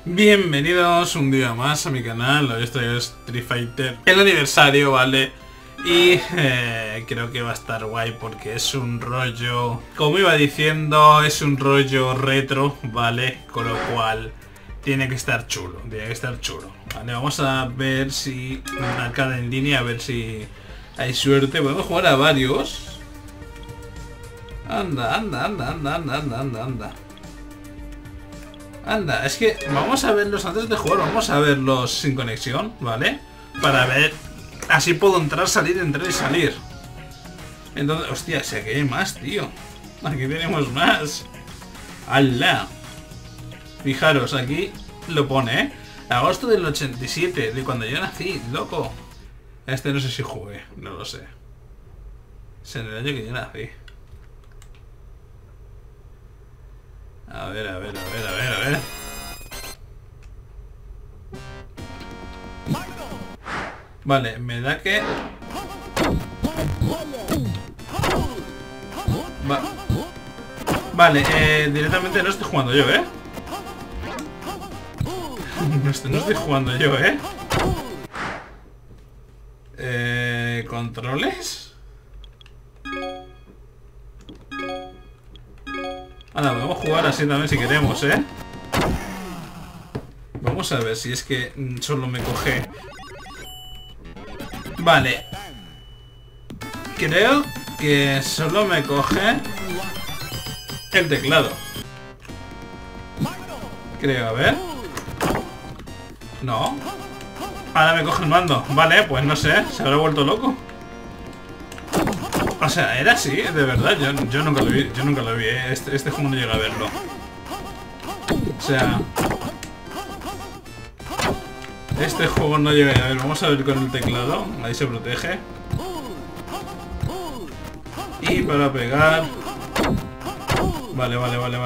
Bienvenidos un día más a mi canal. Hoy estoy en Street Fighter, el aniversario, ¿vale? Y creo que va a estar guay porque es un rollo, como iba diciendo, es un rollo retro, ¿vale? Con lo cual tiene que estar chulo, Vale, vamos a ver si arcade en línea, a ver si hay suerte. Podemos jugar a varios. Anda. Anda, es que vamos a verlos antes de jugar, vamos a verlos sin conexión, ¿vale? Para ver, así puedo entrar, salir, entrar y salir. Entonces, hostia, si aquí hay más, tío. Aquí tenemos más. ¡Hala! Fijaros, aquí lo pone, ¿eh? Agosto del 87, de cuando yo nací, loco. Este no sé si jugué, no lo sé. Es en el año que yo nací. A ver. Vale, me da que... Vale, directamente no estoy jugando yo, ¿eh? No estoy jugando yo, ¿eh? ¿Controles? Ahora, podemos jugar así también si queremos, ¿eh? Vamos a ver si es que solo me coge... Vale. Creo que solo me coge el teclado. Creo, a ver. No. Ahora me coge el mando. Vale, pues no sé. ¿Se habrá vuelto loco? O sea, era así, de verdad. Yo nunca lo vi. Este juego no llega a verlo. O sea... Este juego no llega a ver. Vamos a ver con el teclado. Ahí se protege. Y para pegar... Vale.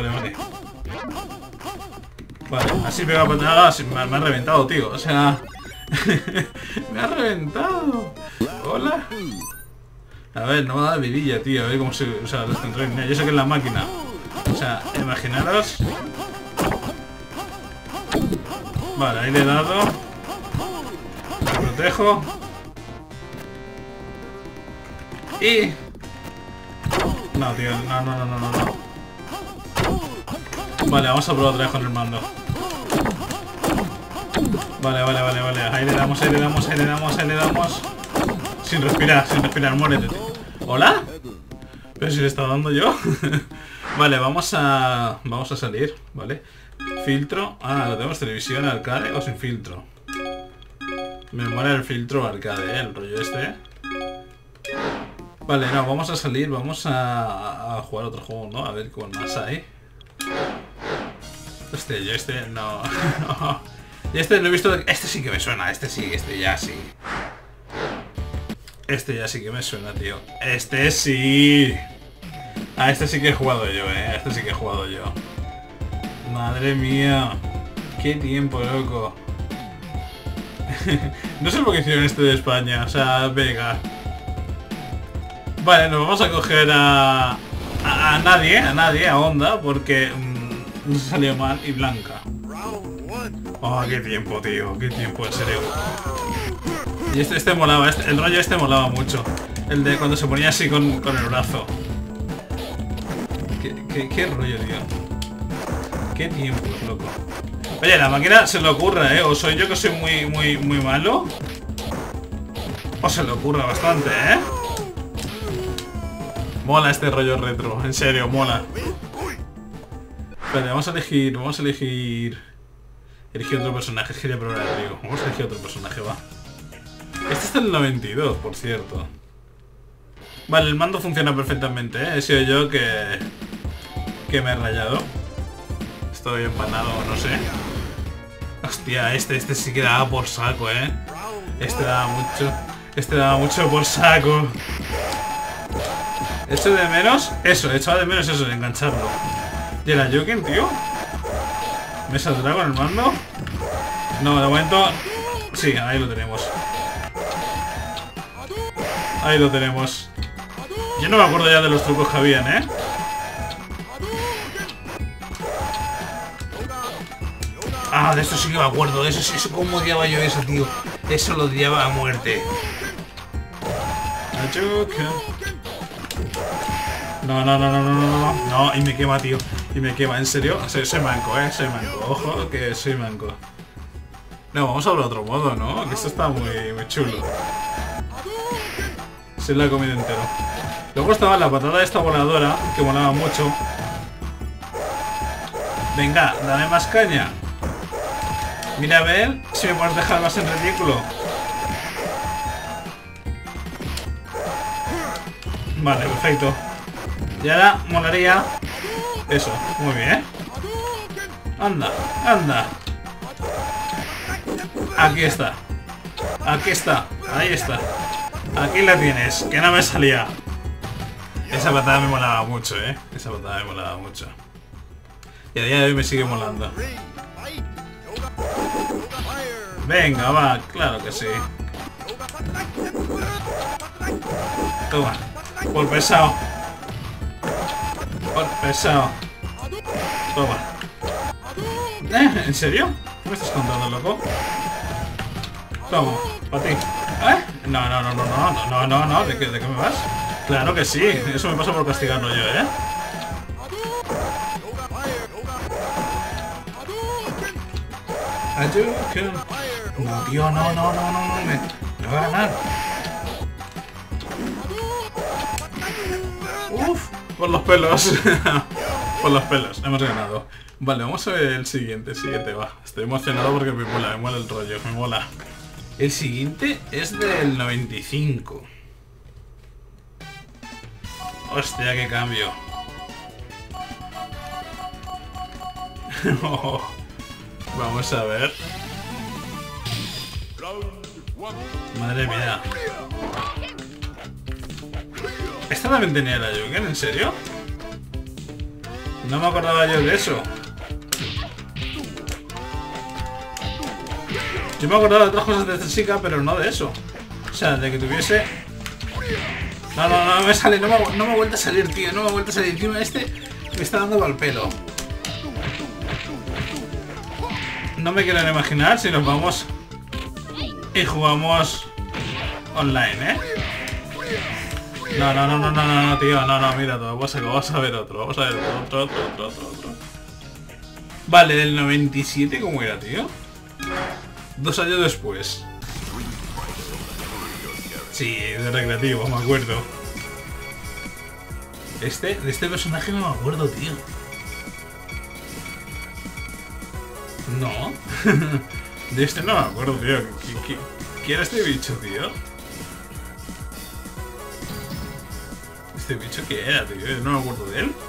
Vale, así pega patadas. Me ha reventado, tío. O sea... me ha reventado. Hola. A ver, no me da vidilla, tío. A ver cómo se usa los controles. Yo sé que es la máquina. O sea, imaginaros. Vale, ahí le he dado. Me protejo. Y... No, tío. No. Vale, vamos a probar otra vez con el mando. Vale. Ahí le damos. Sin respirar, muérete. ¿Hola? ¿Pero si le estaba dando yo? Vale, vamos a salir, ¿vale? Filtro. Ah, lo tenemos televisión, arcade o sin filtro. Me mola el filtro arcade, el rollo este. Vale, no, vamos a salir, vamos a jugar otro juego, ¿no? A ver qué más hay. Yo no. Este no he visto. Este sí que me suena, este ya sí. Este ya sí que me suena, tío. Este sí. Ah, este sí que he jugado yo, Este sí que he jugado yo. Madre mía. Qué tiempo, loco. No sé por qué hicieron este de España. O sea, venga. Vale, nos vamos a coger a nadie, a Honda, porque no se salió mal y Blanca. Oh, qué tiempo, tío. Qué tiempo, en serio. Y este molaba, el rollo este molaba mucho. El de cuando se ponía así con el brazo. ¿Qué rollo, tío? Qué tiempos, loco. Oye, la máquina se le ocurra, O soy yo que soy muy malo. O se le ocurra bastante, Mola este rollo retro, en serio, mola. Espera, vamos a elegir otro personaje. Quería probar el río. Vamos a elegir otro personaje, va. Este está en el 92, por cierto. Vale, el mando funciona perfectamente, He sido yo que me he rayado. Estoy empanado, no sé. Hostia, este sí que daba por saco, Este daba mucho por saco. Echaba de menos eso, de engancharlo. ¿Y el Ayuken, tío? ¿Me saldrá con el mando? No, de momento... Sí, ahí lo tenemos. Yo no me acuerdo ya de los trucos que habían, Ah, de eso sí que me acuerdo. Eso cómo odiaba yo eso, tío. Eso lo odiaba a muerte. No, no, no, no, no, no, no. No, y me quema, tío. Y me quema, ¿en serio? Soy manco, soy manco. Ojo que soy manco. No, vamos a ver otro modo, ¿no? Que esto está muy chulo. Se la he comido entero. Luego estaba la patada esta voladora, que volaba mucho. Venga, dame más caña. Mira a ver si me puedes dejar más en ridículo. Vale, perfecto. Y ahora molaría eso, muy bien. Anda, anda. Aquí está. Aquí está, ahí está. Aquí la tienes, que no me salía. Esa patada me molaba mucho, Esa patada me molaba mucho. Y a día de hoy me sigue molando. Venga, va, claro que sí. Toma, por pesado. Por pesado. Toma. ¿En serio? ¿Qué me estás contando, loco? Toma, para ti. No, no, no, no, no, no, no, no, ¿de qué me vas? Claro que sí, eso me pasa por castigarlo yo, No, tío, no, no, no, no, no, me va a ganar. Uf, por los pelos. Por los pelos, hemos ganado. Vale, vamos a ver el siguiente, va. Estoy emocionado porque me mola el rollo, me mola. El siguiente es del 95. Hostia, qué cambio. Vamos a ver. Madre mía. ¿Esta también tenía la Joker? ¿En serio? No me acordaba yo de eso. Yo me acordaba de otras cosas de esta chica, pero no de eso. O sea, de que tuviese... No, no, no me sale, no me ha vuelto a salir, tío. No me ha vuelto a salir. Encima este me está dando pa'l pelo. No me quiero imaginar si nos vamos y jugamos online, No, no, no, no, no, no, tío. No, no, mira, vamos a ver otro. Vamos a ver otro. Vale, del 97, ¿cómo era, tío? 2 años después. Sí, de recreativo, me acuerdo. De este personaje no me acuerdo, tío. No. De este no me acuerdo, tío. ¿Quién era este bicho, tío? ¿Este bicho qué era, tío? Yo no me acuerdo de él.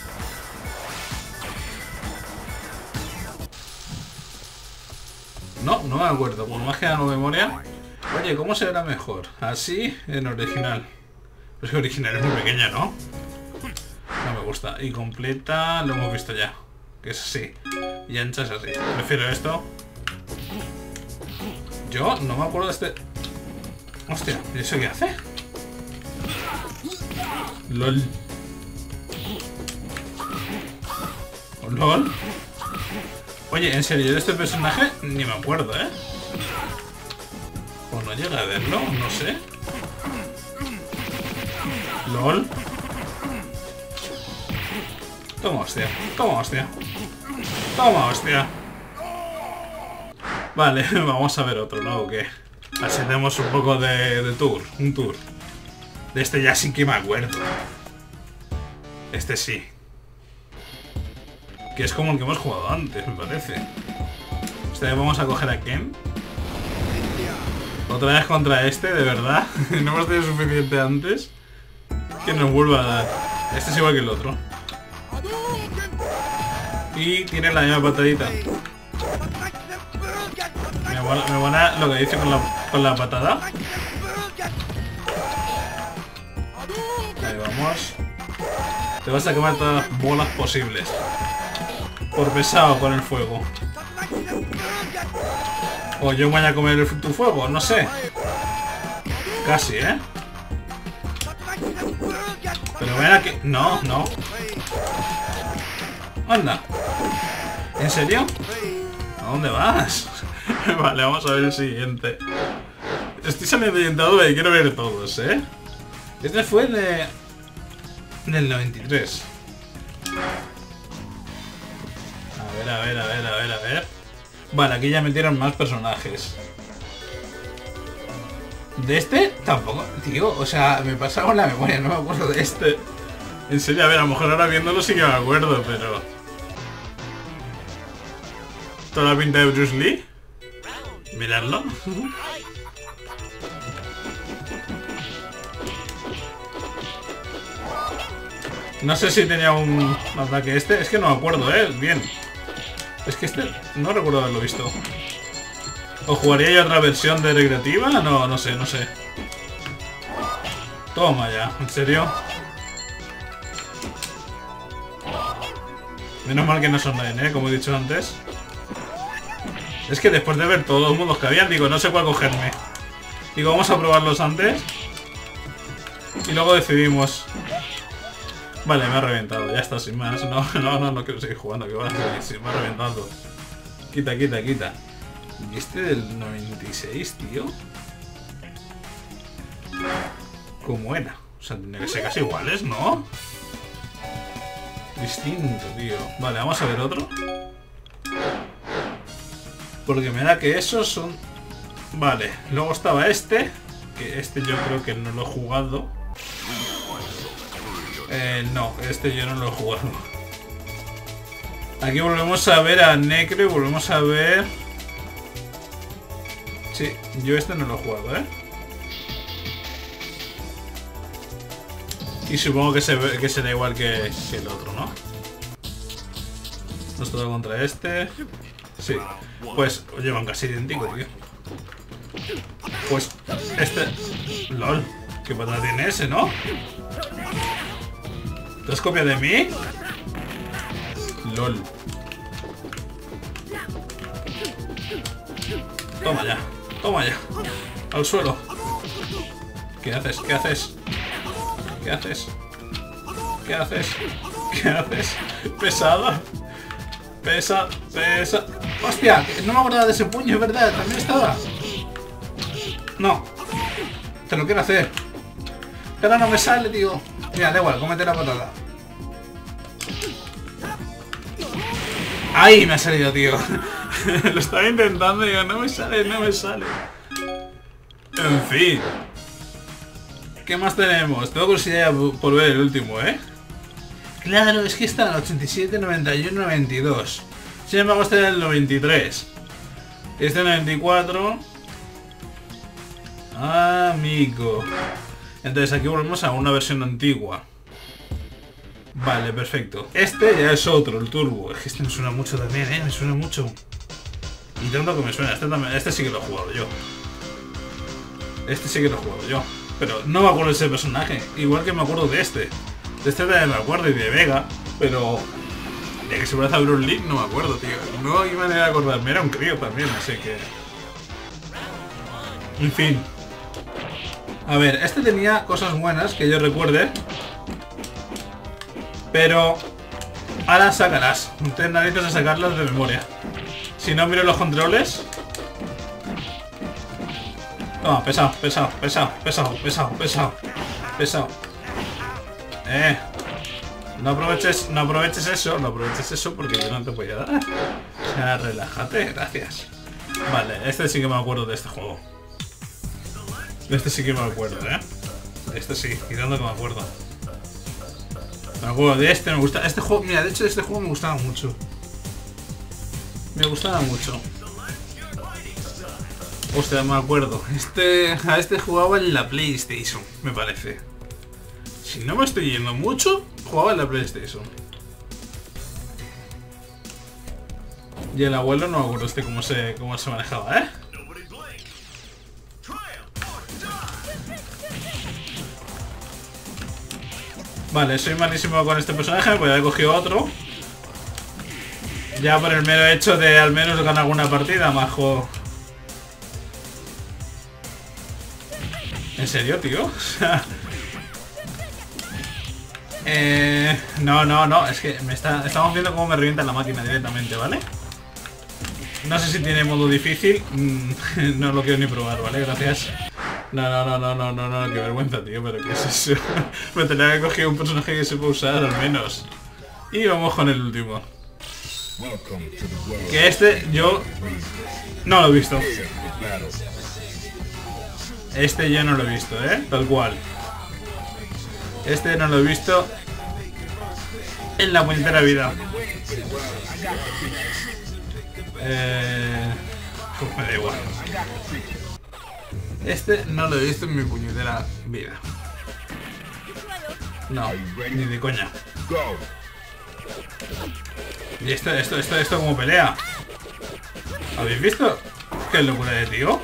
No, no me acuerdo. Por más que no memoria. Oye, ¿cómo se verá mejor? Así, en original. Pues que original es muy pequeña, ¿no? No me gusta. Y completa lo hemos visto ya. Que es así. Y ancha es así. Prefiero esto. Yo no me acuerdo de este... Hostia, ¿y eso qué hace? LOL. LOL. Oye, en serio, yo de este personaje ni me acuerdo, O no llega a verlo, no sé. LOL. Toma hostia, toma hostia. Toma hostia. Vale, vamos a ver otro, ¿no? ¿O qué? Así tenemos un poco de tour, un tour. De este ya sí que me acuerdo. Este sí. Que es como el que hemos jugado antes, me parece. Esta vez vamos a coger a Ken. Otra vez contra este, de verdad. No hemos tenido suficiente antes. Que nos vuelva a dar. Este es igual que el otro. Y tiene la misma patadita. Me mola lo que dice con la patada. Ahí vamos. Te vas a quemar todas las bolas posibles. Por pesado con el fuego. O yo me voy a comer tu fuego, no sé. Casi, Pero ven aquí. No, no. Anda. ¿En serio? ¿A dónde vas? Vale, vamos a ver el siguiente. Estoy saliendo orientado y quiero ver todos, ¿eh? Este fue del 93. A ver. Vale, aquí ya metieron más personajes. De este tampoco, tío. O sea, me pasa con la memoria, no me acuerdo de este. En serio, a ver, a lo mejor ahora viéndolo sí que me acuerdo, pero... Toda la pinta de Bruce Lee. Miradlo. No sé si tenía un ataque este. Es que no me acuerdo, bien. Es que este no recuerdo haberlo visto. ¿O jugaría yo otra versión de recreativa? No sé. Toma ya, ¿en serio? Menos mal que no sonríen, como he dicho antes. Es que después de ver todos los mundos que habían, digo, no sé cuál cogerme. Digo, vamos a probarlos antes. Y luego decidimos. Vale, me ha reventado, ya está, sin más. No quiero seguir jugando, que va a seguir, sí, me ha reventado. Quita. ¿Y este del 96, tío? ¿Cómo era? O sea, tendría que ser casi iguales, ¿no? Distinto, tío. Vale, vamos a ver otro. Porque me da que esos son... Vale, luego estaba este. Que este yo creo que no lo he jugado. No, este yo no lo he jugado. Aquí volvemos a ver a Necro y volvemos a ver... Sí, yo este no lo he jugado, Y supongo que será igual que el otro, ¿no? No es todo contra este. Sí, pues llevan casi idéntico, tío. Pues este... LOL, ¿qué patada tiene ese, no? ¿Te has copiado de mí? LOL. Toma ya. Al suelo. ¿Qué haces? Pesada. Pesa. ¡Hostia! No me acordaba de ese puño, es verdad. También estaba. No. Te lo quiero hacer. Pero no me sale, tío. Mira, da igual, cómete la patada. ¡Ay! Me ha salido, tío. Lo estaba intentando y digo, no me sale. En fin. ¿Qué más tenemos? Tengo curiosidad por ver el último, Claro, es que está en el 87, 91, 92. Sin embargo, este era el 93. Este en el 94. Amigo. Entonces aquí volvemos a una versión antigua. Vale, perfecto. Este ya es otro, el turbo. Es que este me suena mucho también, me suena mucho. Y tanto que me suena. Este sí que lo he jugado yo. Pero no me acuerdo de ese personaje. Igual que me acuerdo de este. De este también me acuerdo y de Vega. Pero de que se parece a Bruce Lee no me acuerdo, tío. No hay manera de acordarme. Era un crío también, así que... En fin. A ver, este tenía cosas buenas que yo recuerde. Pero... ahora sácalas. No te narices a sacarlas de memoria. Si no, miro los controles. Toma, pesado. No aproveches eso porque yo no te voy a dar. O sea, relájate, gracias. Vale, este sí que me acuerdo de este juego. Este sí que me acuerdo, Este sí, quitando que me acuerdo. Me acuerdo de este, me gusta. Este juego, mira, de hecho este juego me gustaba mucho. Hostia, me acuerdo. A este jugaba en la PlayStation, me parece. Si no me estoy yendo mucho, jugaba en la PlayStation. Y el abuelo no me acuerdo cómo se manejaba, Vale, soy malísimo con este personaje, voy a haber cogido otro. Ya por el mero hecho de al menos ganar alguna partida, majo. ¿En serio, tío? O sea... no, es que estamos viendo cómo me revienta la máquina directamente, ¿vale? No sé si tiene modo difícil. No lo quiero ni probar, ¿vale? Gracias. No, qué vergüenza, tío, pero ¿qué es eso? Me tenía que coger un personaje que sepa usar al menos. Y vamos con el último. Que este yo no lo he visto. Este yo no lo he visto, tal cual. Este no lo he visto en la puñetera vida. Pues me da igual. Este no lo he visto en mi puñetera vida. No, ni de coña. ¿Y esto como pelea? ¿Habéis visto? ¿Qué locura de tío?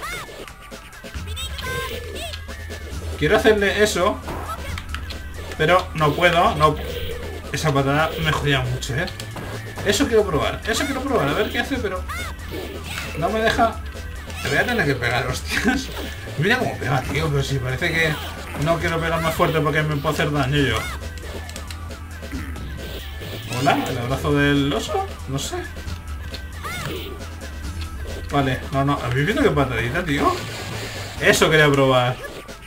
Quiero hacerle eso, pero no puedo, no. Esa patada me jodía mucho, Eso quiero probar, a ver qué hace, pero no me deja. Te voy a tener que pegar, hostias. Mira cómo pega, tío, pero si parece que no quiero pegar más fuerte porque me puedo hacer daño yo. Hola, el abrazo del oso, no sé. Vale, no, ¿habéis visto qué patadita, tío? Eso quería probar.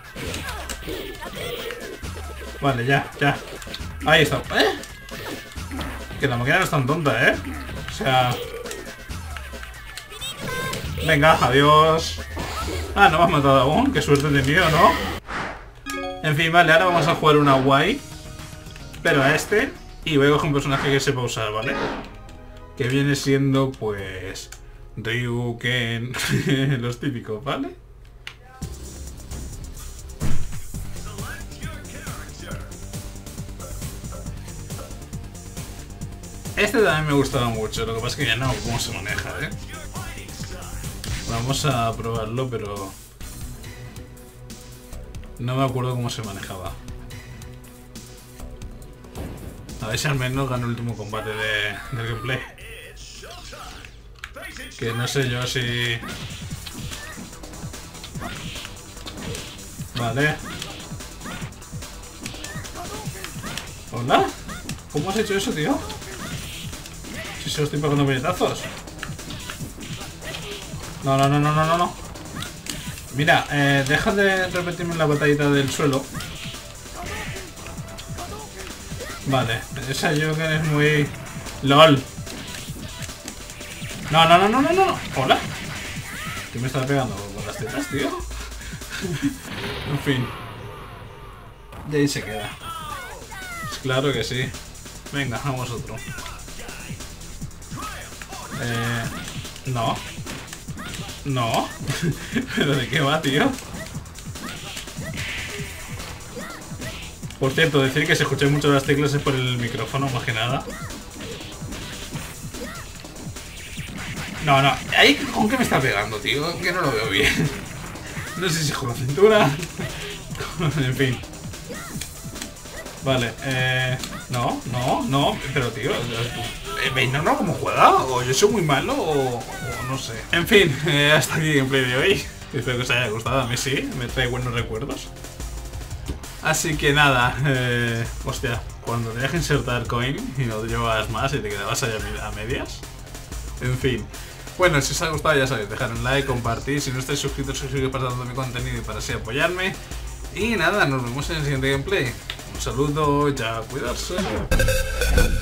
Vale, ya. Ahí está. Que la máquina no es tan tonta, O sea... Venga, adiós. Ah, no me has matado aún. Qué suerte he tenido, ¿no? En fin, vale, ahora vamos a jugar una guay. Pero a este. Y voy a coger un personaje que sepa usar, ¿vale? Que viene siendo, pues... Ryu, Ken... los típicos, ¿vale? Este también me gustaba mucho, lo que pasa es que ya no, cómo se maneja, Vamos a probarlo, pero... no me acuerdo cómo se manejaba. A ver si al menos gano el último combate del gameplay. Que no sé yo si... Vale. ¿Hola? ¿Cómo has hecho eso, tío? Si solo estoy pegando puñetazos. No. Mira, deja de repetirme la batallita del suelo. Vale, esa yo que es muy... LOL. No. Hola. ¿Qué me estás pegando con las tetas, tío? En fin. Y ahí se queda. Pues claro que sí. Venga, vamos otro. No. ¿Pero de qué va, tío? Por cierto, decir que se escuchan mucho las teclas es por el micrófono, más que nada. No. ¿Ahí con qué me está pegando, tío? Que no lo veo bien. No sé si es con la cintura. En fin. Vale, no. Pero, tío, ¿veis no cómo juega? ¿O yo soy muy malo? O no sé. En fin, hasta aquí el gameplay de hoy. Espero que os haya gustado. A mí sí, me trae buenos recuerdos. Así que nada, hostia, cuando tenías que insertar coin y no te llevabas más y te quedabas ahí a medias. En fin. Bueno, si os ha gustado ya sabéis, dejar un like, compartir. Si no estáis suscritos, suscribiros para todo mi contenido y para así apoyarme. Y nada, nos vemos en el siguiente gameplay. Un saludo, ya, cuidarse.